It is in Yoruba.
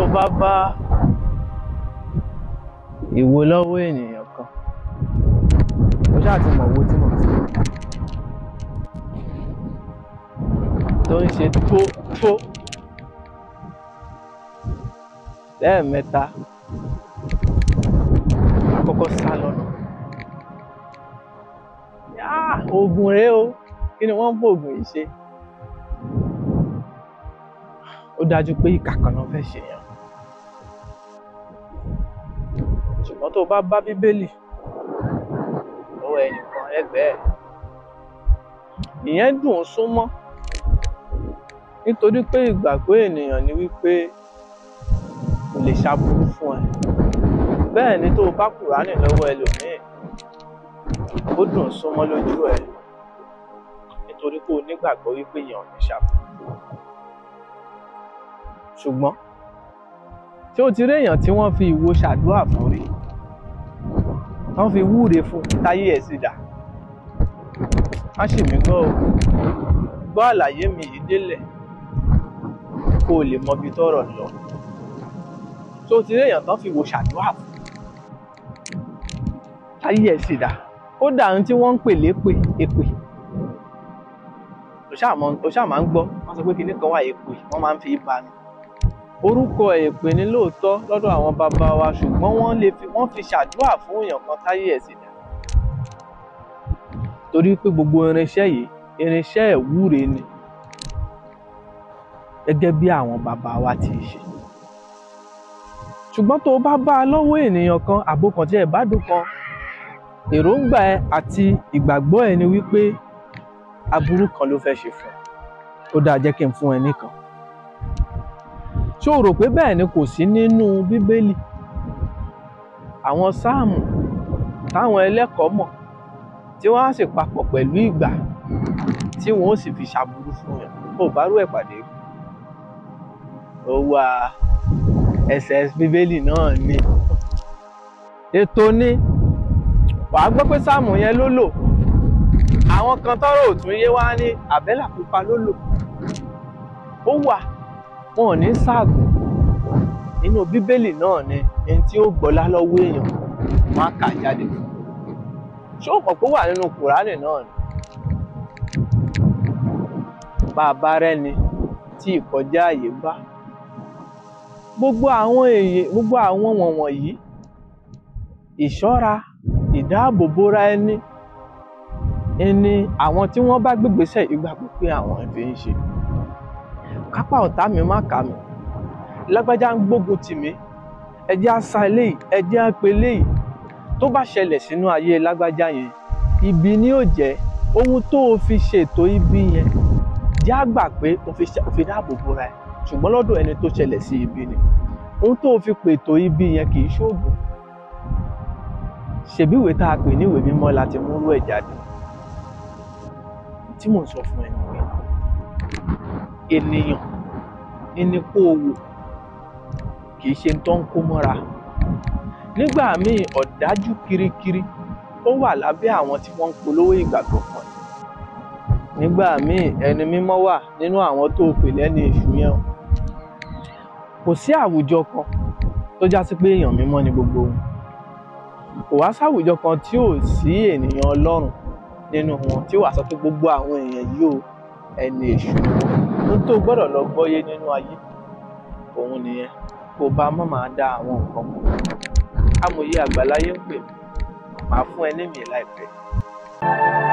bá bá ìwo lọ́wọ́ ènìyàn kan, ó ṣáà ti mọ̀ owó tí mo ti tó ń ṣe tó lẹ́ẹ̀mẹ́ta, àkọ́kọ́ sá lọ́nà. Oògùn rèé o, kí ni wọ́n ń fòògùn yìí ṣe? Ó dájú pé ìkà kan náà fẹ́ ṣe yàn. Ṣùgbọ́n tó bá bá Bíbélì lọ́wọ́ ẹnìkan ẹgbẹ́ ẹ̀, ìyẹn dùn ún súnmọ́, nítorí pé ìgbàgbọ́ ènìyàn ni wípé kò lè ṣàbùrú fún ẹ. Bẹ́ẹ̀ ni tó bá Kùránì lọ́wọ́ ẹlòmíì, ó dùn ún súnmọ́ lójú ẹ, nítorí pé o nígbàgbọ́ wípé èèyàn ò ní ṣàbùrú. Ṣùgbọ́n tí o ti rí èèyàn tí wọ́n fi ìwo ṣàdúrà fún rí, wọ́n fi wúre fún táyé ẹ̀ sì dà, má ṣì mí gbọ́ o, gbọ́ àlàyé mi yìí délẹ̀ kó o lè mọ ibi tọ́rọ̀ lọ. Tí o ti rí èèyàn tán fi ìwo ṣàdúrà fún táyé ẹ̀ sì dà, kódà ohun tí wọ́n ń pè lépè, èpè, o ṣáà máa ń gbọ́ wọ́n sọ pé kinní kan wà, èpè wọ́n máa ń fi bá ni. Orúkọ èpè ni lóòótọ́ lọ́dọ̀ àwọn bàbá wa, ṣùgbọ́n wọ́n fi ṣàdúrà fún èèyàn kan táyé ẹ̀ sì dà. Torí pé gbogbo irinṣẹ́ yìí, irinṣẹ́ ìwúre ni, gẹ́gẹ́ bí àwọn bàbá wa ti ṣe. Ṣùgbọ́n tó bá bá a lọ́wọ́ ènìyàn kan, àbókan tí ẹ̀ bá dùn kan, èròǹgbà ẹ àti ìgbàgbọ́ ẹ ni wípé aburú kan ló fẹ́ ṣe fún ẹ. Ó dáa, jẹ́ kí n fún ẹ nìkan. Ṣé o rò pé bẹ́ẹ̀ ni kò sí nínú Bíbélì? Àwọn sáàmù táwọn ẹlẹ́kọ̀ọ́ mọ̀, tí wọ́n á sì papọ̀ pẹ̀lú ìgbà tí wọ́n ó sì fi ṣàbùrú fún yàn. Ó bá rú ẹ̀ pàdé, ó wá ẹsẹ̀ Bíbélì náà ni. Ètò ni wàá gbọ́ pé sáàmù yẹn ló lò, àwọn kan tọ́rọ̀ ò tún yé wá ní àbẹ́là pupa ló lò. Ó wà, wọn ò ní ságùn. Nínú Bíbélì náà ni ẹni tí ó gbọ́lá lọ́wọ́ èèyàn wọ́n á kà jáde. Ṣé o mọ̀ pé ó wà nínú Kùránì náà ni? Bá a bá rẹ́ni tí ìkọjá àyè bá, gbogbo àwọn wọ̀nyí, ìṣọ́ra, ìdáàbòbóra ẹni àwọn tí wọ́n bá gbégbèsè ìgbàgbọ́ pé àwọn ẹ̀fẹ́ ń ṣe. Kápá ọ̀tá mi má kà mí, lágbájá ń gbógun tì mí, ẹjẹ́ á sa eléyìí, ẹjẹ́ á pe eléyìí. Tó bá ṣẹlẹ̀ sínú ayé lágbájá yẹn, ibi ni ó jẹ́. Ohun tó o fi ṣètò ibi yẹn, jẹ́ á gbà pé o fi dáàbòbóra ẹ̀, ṣùgbọ́n lọ́dọ̀ ẹni tó ṣẹlẹ̀ sí ibi ni. Ohun tó o fi pètò ibi yẹn kì í ṣoògùn. Ṣèbí ìwé tá a pè ní ìwé mímọ́ láti múrú ẹ̀ jáde. Tí mò ń sọ fún ẹ nìyẹn, ènìyàn ní kó o wò, kì í ṣe tó ń kó mọ́ra. Nígbà míì ọ̀dájú kirikiri ó wà lábẹ́ àwọn tí wọ́n ń polówó ìgbàgbọ́ kan. Nígbà míì ẹni mímọ́ wà nínú àwọn tó pè lẹ́ni èṣù yẹn. Kò sí àwùjọ kan tó já sí pé èèyàn mímọ́ ni gbogbo wọn. Kò wá sáwùjọ kan tí ò sí ènìyàn Ọlọ́run nínú wọn, tí ó wà sọ pé gbogbo àwọn èèyàn yìí ò ẹni èṣù ni wọn. Ohun tó gbọ́dọ̀ lọ gbọ́yé nínú ayé òun nìyẹn, kó bá má máa dá àwọn nǹkan mọ̀. Amòye àgbà láyé ń pè mí, màá fún ẹ ní mi láìpẹ́.